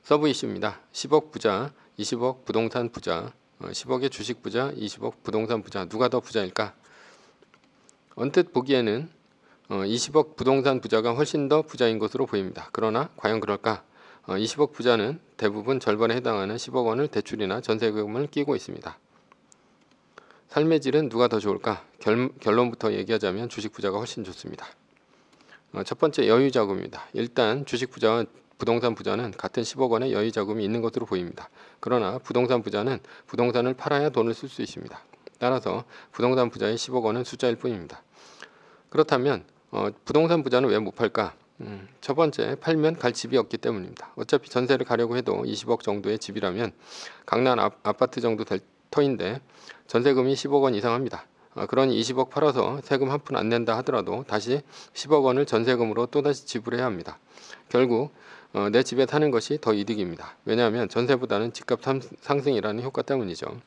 서브 이슈입니다. 10억 부자, 20억 부동산 부자, 10억의 주식 부자, 20억 부동산 부자, 누가 더 부자일까? 언뜻 보기에는 20억 부동산 부자가 훨씬 더 부자인 것으로 보입니다. 그러나 과연 그럴까? 20억 부자는 대부분 절반에 해당하는 10억 원을 대출이나 전세금을 끼고 있습니다. 삶의 질은 누가 더 좋을까? 결론부터 얘기하자면 주식 부자가 훨씬 좋습니다. 첫 번째, 여유 자금입니다. 일단 주식 부자와 부동산 부자는 같은 10억 원의 여유 자금이 있는 것으로 보입니다. 그러나 부동산 부자는 부동산을 팔아야 돈을 쓸 수 있습니다. 따라서 부동산 부자의 10억 원은 숫자일 뿐입니다. 그렇다면 부동산 부자는 왜 못 팔까? 첫 번째, 팔면 갈 집이 없기 때문입니다. 어차피 전세를 가려고 해도 20억 정도의 집이라면 강남 아파트 정도 될 터인데 전세금이 10억 원 이상 합니다. 그러니 20억 팔아서 세금 한 푼 안 낸다 하더라도 다시 10억 원을 전세금으로 또다시 지불해야 합니다. 결국 내 집에 사는 것이 더 이득입니다. 왜냐하면 전세보다는 집값 상승이라는 효과 때문이죠.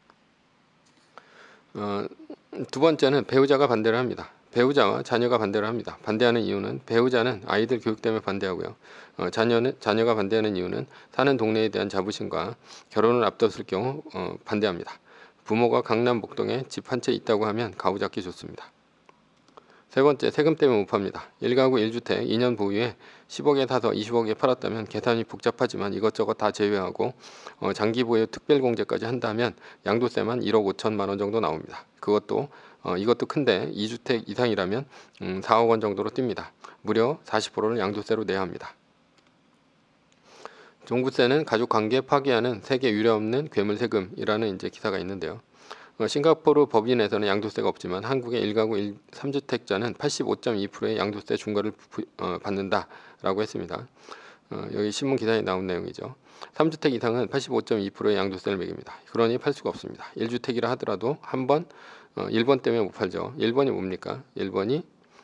두 번째는 배우자가 반대를 합니다. 배우자와 자녀가 반대를 합니다. 반대하는 이유는 배우자는 아이들 교육 때문에 반대하고요. 자녀가 반대하는 이유는 사는 동네에 대한 자부심과 결혼을 앞뒀을 경우 반대합니다. 부모가 강남 목동에 집 한 채 있다고 하면 가부잡기 좋습니다. 세 번째, 세금 때문에 못 팝니다. 1가구 1주택 2년 보유에 10억에 사서 20억에 팔았다면 계산이 복잡하지만 이것저것 다 제외하고 장기 보유 특별공제까지 한다면 양도세만 1억 5천만 원 정도 나옵니다. 이것도 큰데 2주택 이상이라면 4억 원 정도로 뜁니다. 무려 40%를 양도세로 내야 합니다. 종부세는 가족관계 파괴하는 세계 유례없는 괴물세금이라는 이제 기사가 있는데요. 싱가포르 법인에서는 양도세가 없지만 한국의 1가구 3주택자는 85.2%의 양도세 중과를 받는다라고 했습니다. 여기 신문 기사에 나온 내용이죠. 3주택 이상은 85.2%의 양도세를 매깁니다. 그러니 팔 수가 없습니다. 1주택이라 하더라도 한번 1번 때문에 못 팔죠. 1번이 뭡니까? 1번이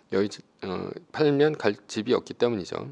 팔면 갈 집이 없기 때문이죠.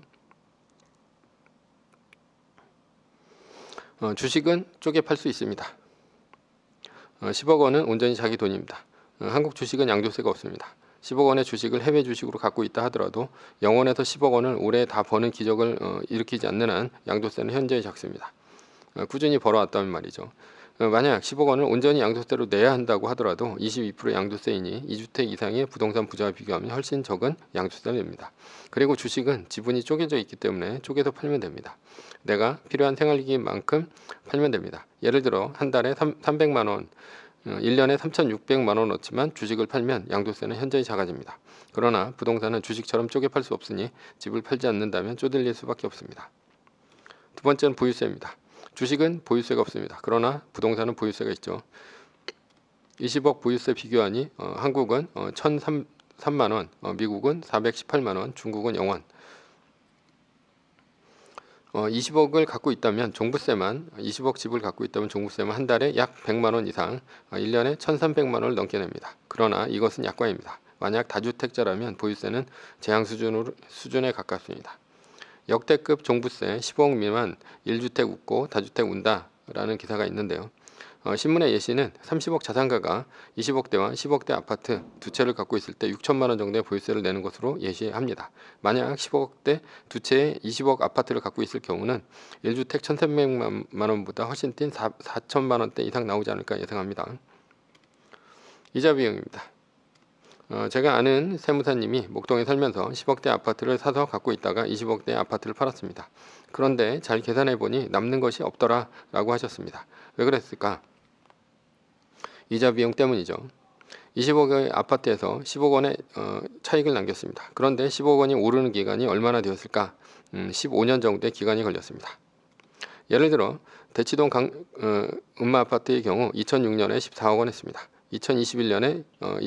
주식은 쪼개 팔 수 있습니다. 10억 원은 온전히 자기 돈입니다. 한국 주식은 양도세가 없습니다. 10억 원의 주식을 해외 주식으로 갖고 있다 하더라도 영원에서 10억 원을 올해 다 버는 기적을 일으키지 않는 한 양도세는 현저히 작습니다. 꾸준히 벌어왔다면 말이죠. 만약 10억 원을 온전히 양도세로 내야 한다고 하더라도 22% 양도세이니 2주택 이상의 부동산 부자와 비교하면 훨씬 적은 양도세를 냅니다. 그리고 주식은 지분이 쪼개져 있기 때문에 쪼개서 팔면 됩니다. 내가 필요한 생활기기만큼 팔면 됩니다. 예를 들어 한 달에 300만 원, 1년에 3,600만 원 넣지만 주식을 팔면 양도세는 현저히 작아집니다. 그러나 부동산은 주식처럼 쪼개 팔 수 없으니 집을 팔지 않는다면 쪼들릴 수밖에 없습니다. 두 번째는 보유세입니다. 주식은 보유세가 없습니다. 그러나 부동산은 보유세가 있죠. 20억 보유세 비교하니 한국은 1,003만 원, 미국은 418만 원, 중국은 0원. 20억을 갖고 있다면 종부세만 20억 집을 갖고 있다면 종부세만 한 달에 약 100만 원 이상 1년에 1,300만 원을 넘게 냅니다. 그러나 이것은 약관입니다. 만약 다주택자라면 보유세는 재앙 수준에 가깝습니다. 역대급 종부세 10억 미만 1주택 웃고 다주택 운다 라는 기사가 있는데요. 신문의 예시는 30억 자산가가 20억대와 10억대 아파트 두 채를 갖고 있을 때 6천만 원 정도의 보유세를 내는 것으로 예시합니다. 만약 10억대 두 채에 20억 아파트를 갖고 있을 경우는 1주택 1,300만 원보다 훨씬 뛴 4천만 원대 이상 나오지 않을까 예상합니다. 이자 비용입니다. 제가 아는 세무사님이 목동에 살면서 10억대 아파트를 사서 갖고 있다가 20억대 아파트를 팔았습니다. 그런데 잘 계산해 보니 남는 것이 없더라 라고 하셨습니다. 왜 그랬을까? 이자 비용 때문이죠. 20억의 아파트에서 10억 원의 차익을 남겼습니다. 그런데 10억 원이 오르는 기간이 얼마나 되었을까? 15년 정도의 기간이 걸렸습니다. 예를 들어 대치동 음마아파트의 경우 2006년에 14억 원 했습니다. 2021년에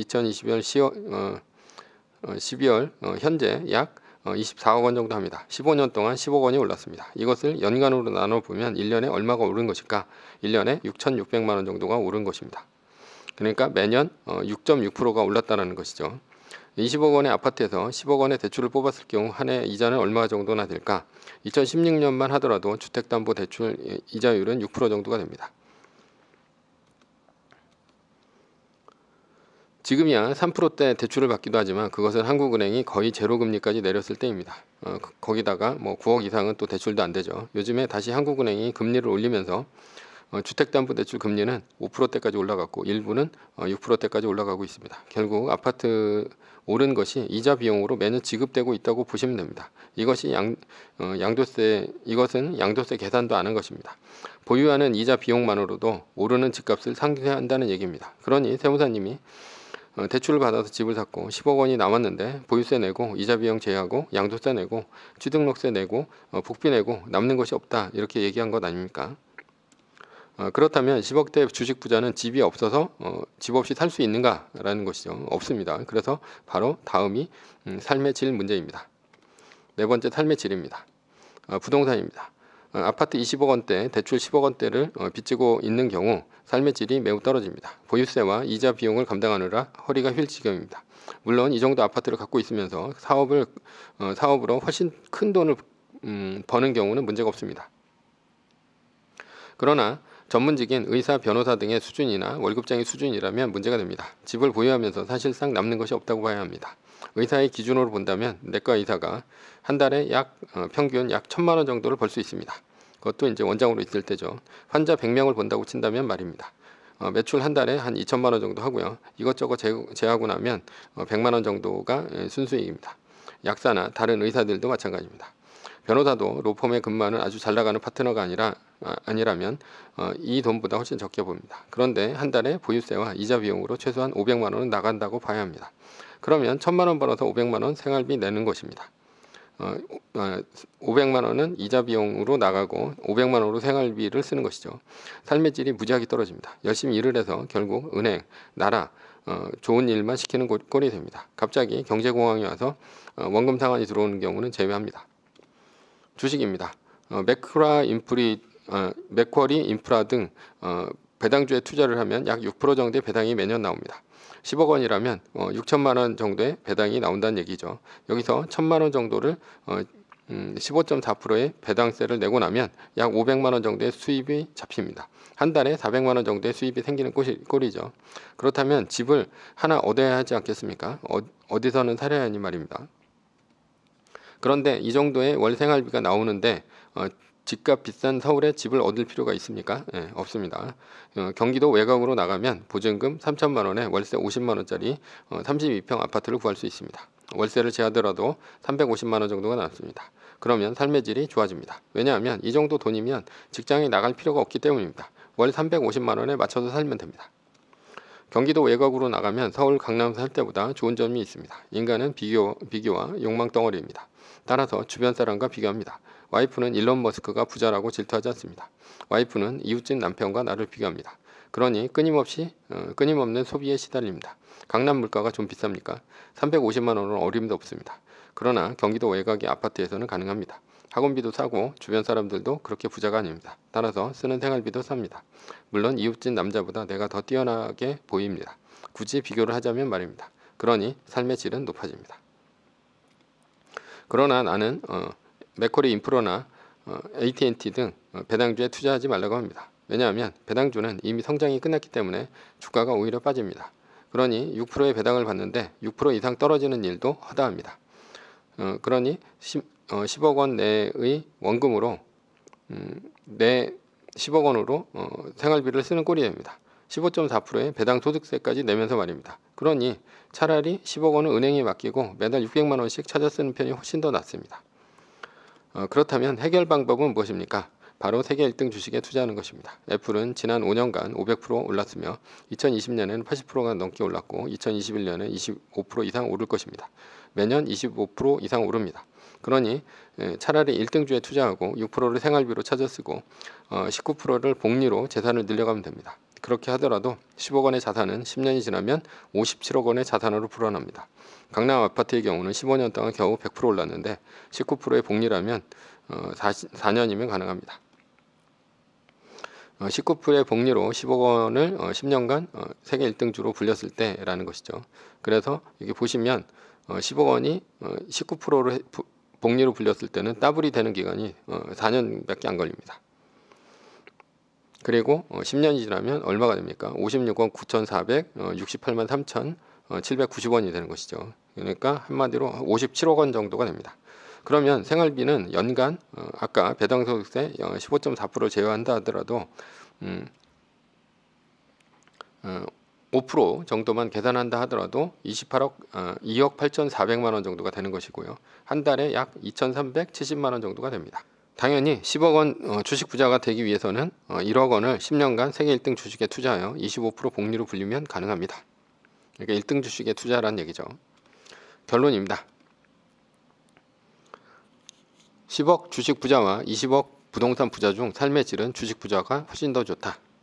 12월 현재 약 24억 원 정도 합니다. 15년 동안 10억 원이 올랐습니다. 이것을 연간으로 나눠보면 1년에 얼마가 오른 것일까? 1년에 6,600만 원 정도가 오른 것입니다. 그러니까 매년 6.6%가 올랐다는 것이죠. 20억 원의 아파트에서 10억 원의 대출을 뽑았을 경우 한 해 이자는 얼마 정도나 될까? 2016년만 하더라도 주택담보대출 이자율은 6% 정도가 됩니다. 지금이야 3%대 대출을 받기도 하지만 그것은 한국은행이 거의 제로 금리까지 내렸을 때입니다. 거기다가 뭐 9억 이상은 또 대출도 안 되죠. 요즘에 다시 한국은행이 금리를 올리면서 주택담보대출 금리는 5%대까지 올라갔고 일부는 6%대까지 올라가고 있습니다. 결국 아파트 오른 것이 이자 비용으로 매년 지급되고 있다고 보시면 됩니다. 이것은 양도세 계산도 안 한 것입니다. 보유하는 이자 비용만으로도 오르는 집값을 상쇄한다는 얘기입니다. 그러니 세무사님이 대출을 받아서 집을 샀고 10억 원이 남았는데 보유세 내고 이자 비용 제하고 양도세 내고 취득록세 내고 복비 내고 남는 것이 없다 이렇게 얘기한 것 아닙니까? 그렇다면 10억대 주식 부자는 집이 없어서 집 없이 살 수 있는가라는 것이죠. 없습니다. 그래서 바로 다음이 삶의 질 문제입니다. 네 번째 삶의 질입니다. 부동산입니다. 아파트 20억 원대, 대출 10억 원대를 빚지고 있는 경우 삶의 질이 매우 떨어집니다. 보유세와 이자 비용을 감당하느라 허리가 휠 지경입니다. 물론 이 정도 아파트를 갖고 있으면서 사업으로 훨씬 큰 돈을 버는 경우는 문제가 없습니다. 그러나 전문직인 의사, 변호사 등의 수준이나 월급쟁이 수준이라면 문제가 됩니다. 집을 보유하면서 사실상 남는 것이 없다고 봐야 합니다. 의사의 기준으로 본다면 내과 의사가 한 달에 평균 약 1,000만 원 정도를 벌 수 있습니다. 그것도 이제 원장으로 있을 때죠. 환자 100명을 본다고 친다면 말입니다. 매출 한 달에 한 2천만 원 정도 하고요. 이것저것 제하고 나면 100만 원 정도가 순수익입니다. 약사나 다른 의사들도 마찬가지입니다. 변호사도 로펌에 근무하는 아주 잘 나가는 파트너가 아니라면 이 돈보다 훨씬 적게 봅니다. 그런데 한 달에 보유세와 이자 비용으로 최소한 500만 원은 나간다고 봐야 합니다. 그러면 1,000만 원 벌어서 500만 원 생활비 내는 것입니다. 500만 원은 이자 비용으로 나가고 500만 원으로 생활비를 쓰는 것이죠. 삶의 질이 무지하게 떨어집니다. 열심히 일을 해서 결국 은행, 나라, 좋은 일만 시키는 꼴이 됩니다. 갑자기 경제공황이 와서 원금 상환이 들어오는 경우는 제외합니다. 주식입니다. 맥쿼리 인프라 등 배당주에 투자를 하면 약 6% 정도의 배당이 매년 나옵니다. 10억 원이라면 6천만 원 정도의 배당이 나온다는 얘기죠. 여기서 1,000만 원 정도를 15.4%의 배당세를 내고 나면 약 500만 원 정도의 수입이 잡힙니다. 한 달에 400만 원 정도의 수입이 생기는 꼴이죠. 그렇다면 집을 하나 얻어야 하지 않겠습니까? 어디서는 사려야 하니 말입니다. 그런데 이 정도의 월 생활비가 나오는데 집값 비싼 서울에 집을 얻을 필요가 있습니까? 없습니다. 경기도 외곽으로 나가면 보증금 3천만 원에 월세 50만 원짜리 32평 아파트를 구할 수 있습니다. 월세를 제하더라도 350만 원 정도가 남습니다. 그러면 삶의 질이 좋아집니다. 왜냐하면 이 정도 돈이면 직장에 나갈 필요가 없기 때문입니다. 월 350만 원에 맞춰서 살면 됩니다. 경기도 외곽으로 나가면 서울, 강남 살 때보다 좋은 점이 있습니다. 인간은 비교와 욕망 덩어리입니다. 따라서 주변 사람과 비교합니다. 와이프는 일론 머스크가 부자라고 질투하지 않습니다. 와이프는 이웃집 남편과 나를 비교합니다. 그러니 끊임없는 소비에 시달립니다. 강남 물가가 좀 비쌉니까? 350만 원은 어림도 없습니다. 그러나 경기도 외곽의 아파트에서는 가능합니다. 학원비도 싸고 주변 사람들도 그렇게 부자가 아닙니다. 따라서 쓰는 생활비도 쌉니다. 물론 이웃집 남자보다 내가 더 뛰어나게 보입니다. 굳이 비교를 하자면 말입니다. 그러니 삶의 질은 높아집니다. 그러나 나는 맥쿼리 인프라나 AT&T 등 배당주에 투자하지 말라고 합니다. 왜냐하면 배당주는 이미 성장이 끝났기 때문에 주가가 오히려 빠집니다. 그러니 6%의 배당을 받는데 6% 이상 떨어지는 일도 허다합니다. 그러니 10억 원 내의 원금으로 10억 원으로 생활비를 쓰는 꼴이 됩니다. 15.4%의 배당 소득세까지 내면서 말입니다. 그러니 차라리 10억 원을 은행에 맡기고 매달 600만 원씩 찾아 쓰는 편이 훨씬 더 낫습니다. 그렇다면 해결 방법은 무엇입니까? 바로 세계 1등 주식에 투자하는 것입니다. 애플은 지난 5년간 500% 올랐으며 2020년에는 80%가 넘게 올랐고 2021년에 25% 이상 오를 것입니다. 매년 25% 이상 오릅니다. 그러니 차라리 1등주에 투자하고 6%를 생활비로 찾아 쓰고 19%를 복리로 재산을 늘려가면 됩니다. 그렇게 하더라도 10억 원의 자산은 10년이 지나면 57억 원의 자산으로 불어납니다. 강남 아파트의 경우는 15년 동안 겨우 100% 올랐는데 19%의 복리라면 4년이면 가능합니다. 19%의 복리로 10억 원을 10년간 세계 1등주로 불렸을 때라는 것이죠. 그래서 여기 보시면 10억 원이 19%로 복리로 불렸을 때는 더블이 되는 기간이 4년밖에 안 걸립니다. 그리고 10년이 지나면 얼마가 됩니까? 56억 9,468만 3천 790원이 되는 것이죠. 그러니까 한마디로 57억 원 정도가 됩니다. 그러면 생활비는 연간 아까 배당소득세 15.4%를 제외한다 하더라도 5% 정도만 계산한다 하더라도 2억 8,400만 원 정도가 되는 것이고요. 한 달에 약 2,370만 원 정도가 됩니다. 당연히 10억 원 주식 부자가 되기 위해서는 1억 원을 10년간 세계 1등 주식에 투자하여 25% 복리로 불리면 가능합니다. 그러니까 1등 주식에 투자란 얘기죠. 결론입니다. 10억 주식 부자와 20억 부동산 부자 중 삶의 질은 주식 부자가 훨씬 더 좋다.